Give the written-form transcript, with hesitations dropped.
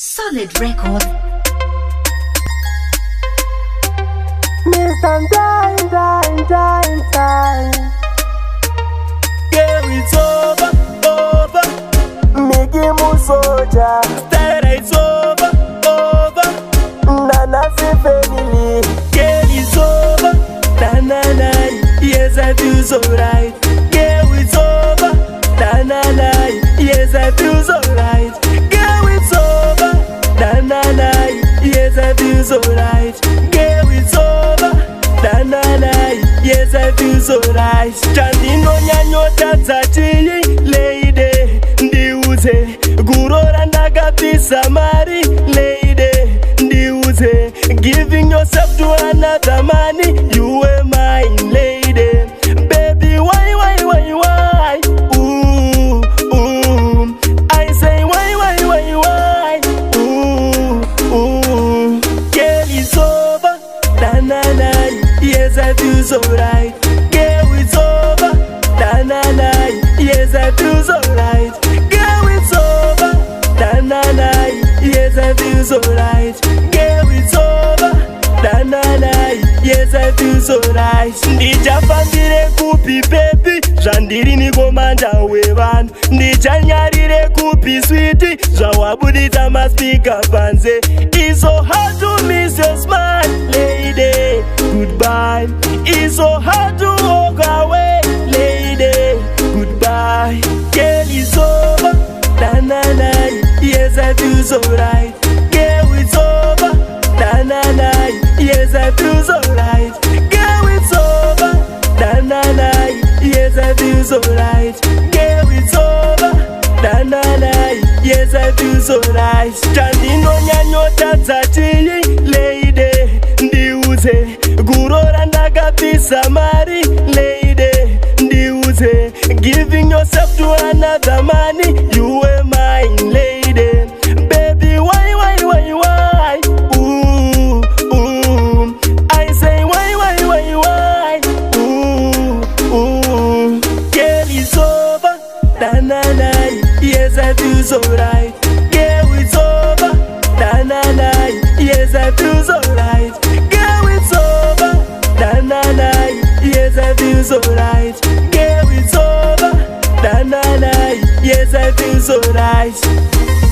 Solid record. Mr. Time. Girl, it's over. Migi Musoja. Style, it's over. Nana si family. Girl, it's over. Na. Yes, I feel so right. Girl, it's over. Na. Yes, I feel so right. Girl, it's over. Na. Yes, I feel so right. Girl, it's over. Na. Yes, I feel so right. Chandino nyanyota tati lady ndiuze gurora ndakapisa mari lady ndiuze giving yourself to another man. You were mine lady. Baby, why? Ooh. I say why? Ooh. Girl, it's over. Na. Yes, I feel so right. Girl, it's over. Na. Yes, I feel so right. Girl, it's over. Na. Yes, I feel so right. Girl, it's over. Na. Yes, I feel so right. Ndichafambire kupi baby, zvandiri nikomanda wevanhu. Ndichanyarire kupi sweetie, zvawabudita maspika panze. It's so hard to miss your smile, lady. Goodbye. It's so hard to walk away, lady. Goodbye. Girl, it's over. Na. Yes, I feel so right. Girl, it's over. Na. Yes, I feel so right. Girl, it's over. Na. Yes, I feel so right. Girl, it's over. Na. Yes, I feel so right. Chandino nyanyota tati lady ndiuze gurora ndakapisa mari lady ndiuze giving yourself to another man. You were mine lady. Baby, why? Ooh. I say why? Ooh. Girl, it's over. Na. Yes, I feel so right. Girl, it's over. Na. Yes, I feel so right. Girl, it's over. Na. Yes, I feel so right. Girl, it's over. Na. Yes, I feel so right.